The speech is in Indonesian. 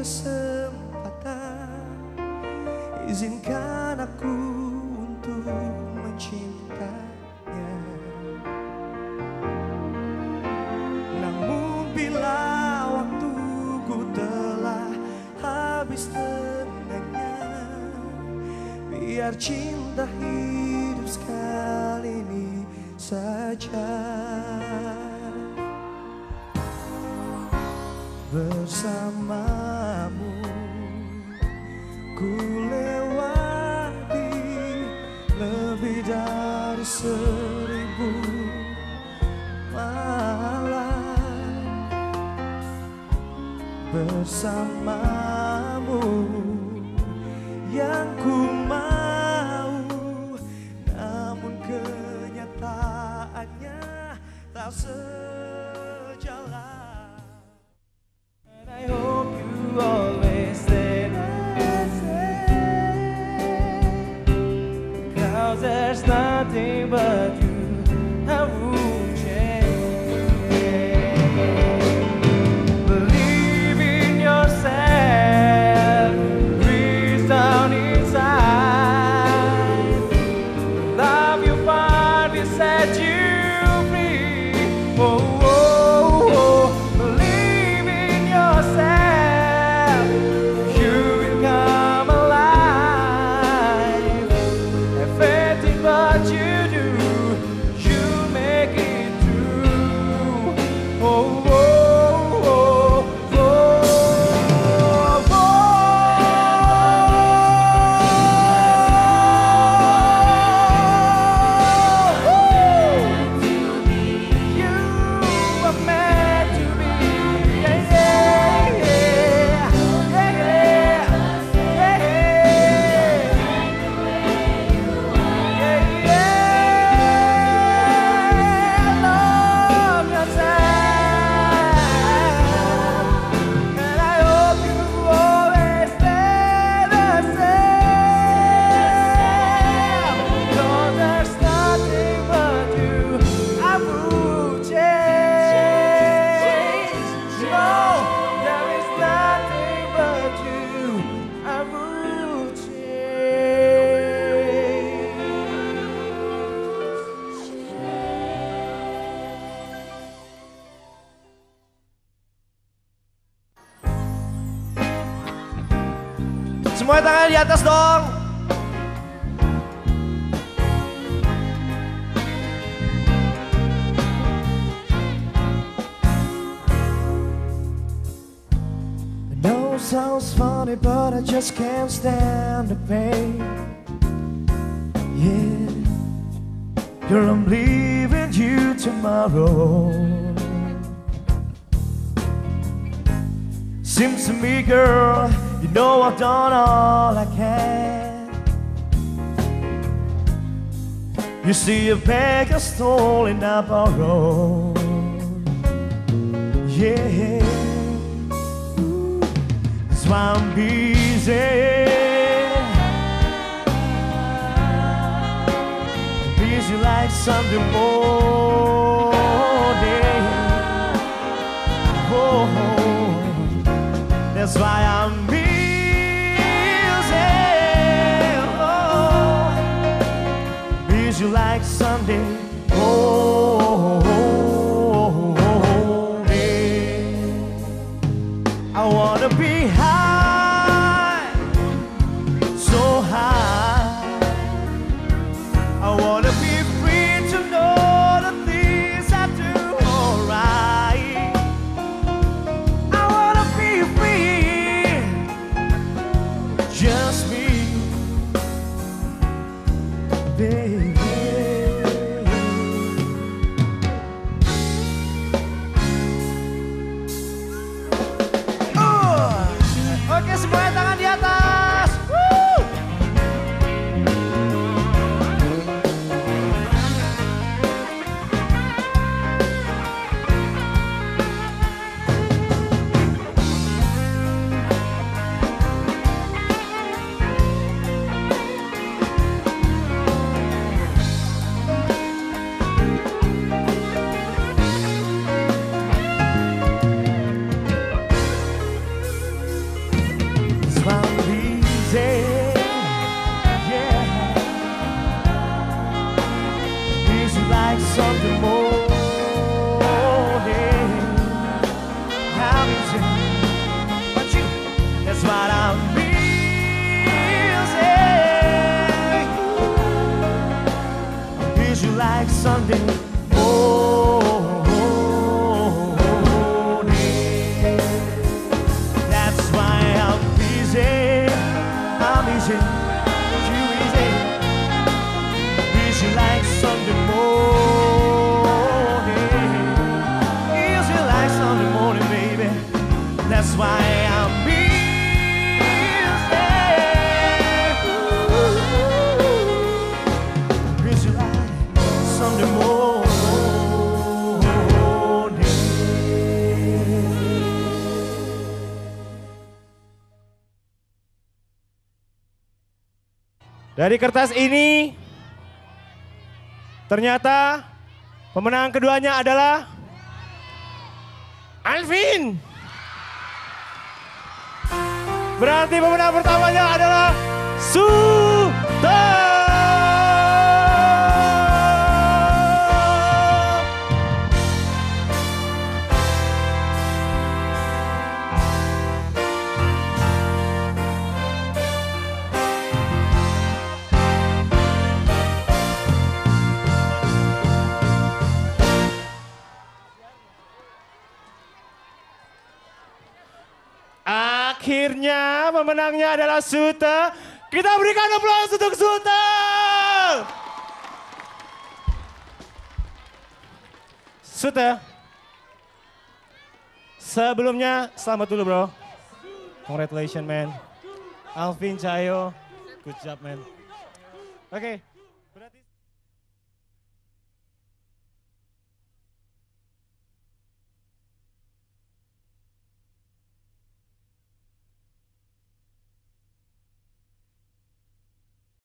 kesempatan, izinkan aku untuk mencintanya. Namun bila waktuku telah habis tenaganya, biar cinta hidup sekali ini saja. Bersamamu ku lewati lebih dari 1000 malam. Bersamamu yang ku mau, namun kenyataannya tak sejalan. I hope you always stay the same, 'cause there's nothing but you I won't change. Believe in yourself, reach down inside. Love you find will set you free. Oh, oh, oh. Believe in yourself, you will come alive. Everything but you do, you make it true. Oh, oh, oh, oh, oh. You are meant to be. Yeah, yeah, yeah, yeah, yeah, yeah, yeah. Love yourself, and I hope you always stay the same. 'Cause there's nothing but you I would change. No, there is nothing but you I would change. Semua tangan di atas dong. I know it sounds funny, but I just can't stand the pain. Yeah, girl, I'm leaving you tomorrow. Seems to me, girl, you know I've done all I can. You see, a bag of stolen, I borrowed. Yeah, that's why I'm busy. Busy like Sunday morning. Oh, that's why I'm busy. Oh, busy like Sunday morning. I wanna be high, so high. I wanna be free to know the things I do alright. I wanna be free, just me, baby. Oke, semuanya tangan di atas. Woo! like Sunday morning. How easy, but you, that's what I'm missing. Is you like Sunday morning? That's why I'm easy. I'm easy. You easy. Is you like Sunday morning? Is you like Sunday morning, baby? That's why I'm easy. Is you like Sunday morning? Dari kertas ini, ternyata pemenang keduanya adalah Alvin. Berarti pemenang pertamanya adalah Suta. Akhirnya pemenangnya adalah Suta. Kita berikan aplaus untuk Suta. Suta. Sebelumnya selamat dulu bro. Congratulations man. Alvin Cahyo. Good job man. Oke. Berarti